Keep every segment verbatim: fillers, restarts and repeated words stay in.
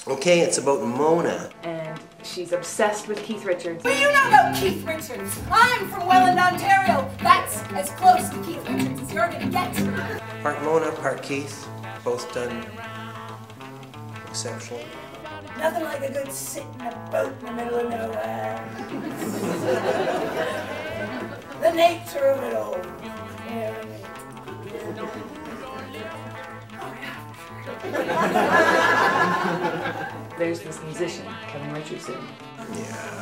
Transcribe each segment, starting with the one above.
Okay, it's about Mona. And she's obsessed with Keith Richards. Well, you don't know Keith Richards. I'm from Welland, Ontario. That's as close to Keith Richards as you're gonna get. Part Mona, part Keith. Both done exceptionally. Nothing like a good sit in a boat in the middle of nowhere. The nature of it all. Yeah. There's this musician, Kevin Richardson. Yeah.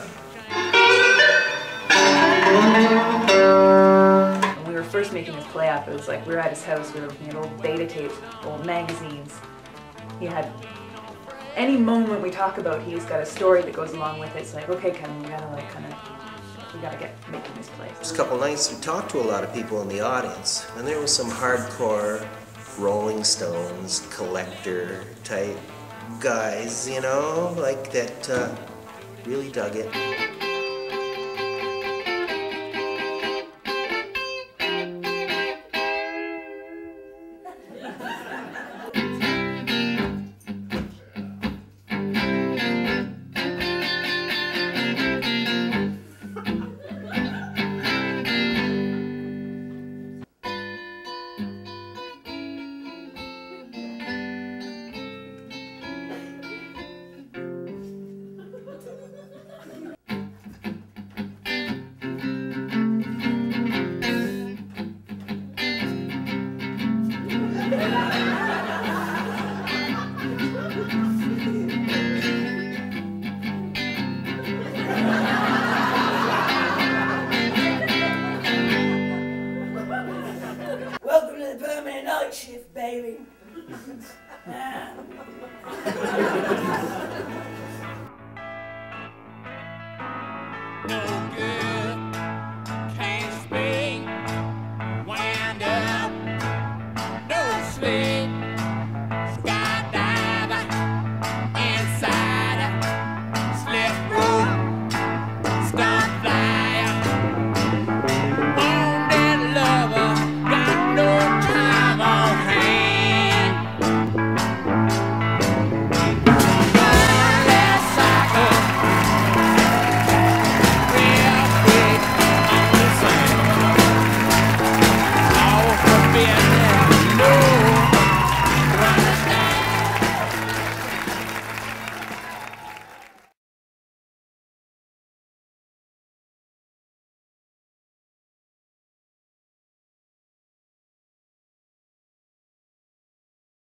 When we were first making this play up, it was like we were at his house, we were looking at old beta tapes, old magazines. He had any moment we talk about, he's got a story that goes along with it. It's like, okay, Kevin, we gotta like kind of, we gotta get making this play. This couple nights we talked to a lot of people in the audience, and there was some hardcore Rolling Stones collector type guys, you know, like that uh, really dug it. Welcome to the permanent night shift, baby. Ah.